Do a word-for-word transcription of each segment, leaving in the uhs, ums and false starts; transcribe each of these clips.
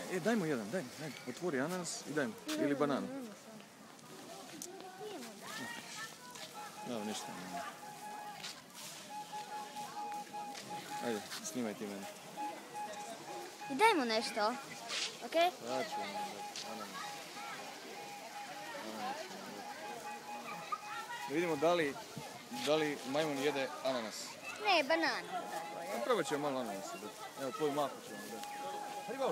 E, daj mu jedan, daj mu, daj mu. Otvori ananas i daj mu. Ili bananu. Evo, ništa. Ajde, snimaj ti mene. I daj mu nešto, okej? Ja ću vam dati ananas. Ananas ću vam dati. Da vidimo da li, da li majmun jede ananas. Ne, bananu. Ja, probat ću vam malo ananasa dati. Evo, tvoju maku ću vam dati. Haribo!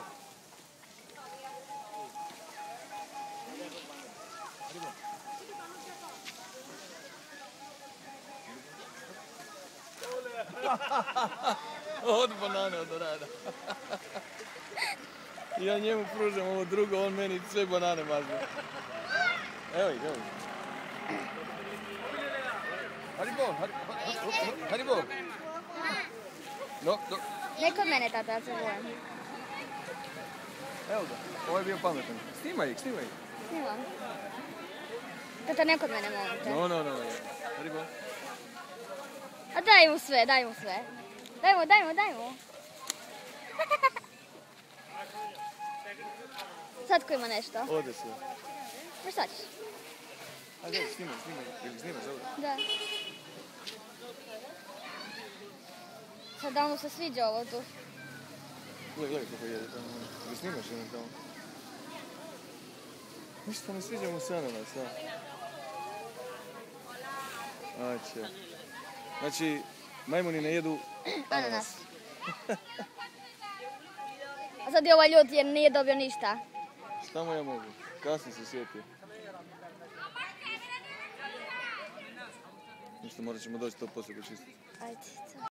Haribo! Od banane od rada. Ja njemu pružam ovo drugo, on meni sve banane mazne. Evo ih, evo ih. Haribo, Haribo. No, no. Ne kod mene, tata, ja se volim. Evo ga, ovo je bio pametan. Snimaj ih, snimaj ih. Snimam. Tata, ne kod mene, molim te. No, no, no. Haribo. A daj mu sve, daj mu sve. Daj mu, daj mu, daj mu. Sad ko ima nešto? Ode se. Pa šta ćeš? Ajde, snimaj, snimaj. Ili snimaš ovdje? Da. Sad da mu se sviđa ovo tu. Gledaj, gledaj kako jede tamo. Ili snimaš jedan tamo? Ništa ne sviđa mu se ananas, da. Aće. Znači, majmuni ne jedu ananas. A sad je ovaj ljud jer nije dobio ništa. Šta mu ja mogu? Kasno se sjetio. Ništa, morat ćemo doći to poslije počistiti. Ajde.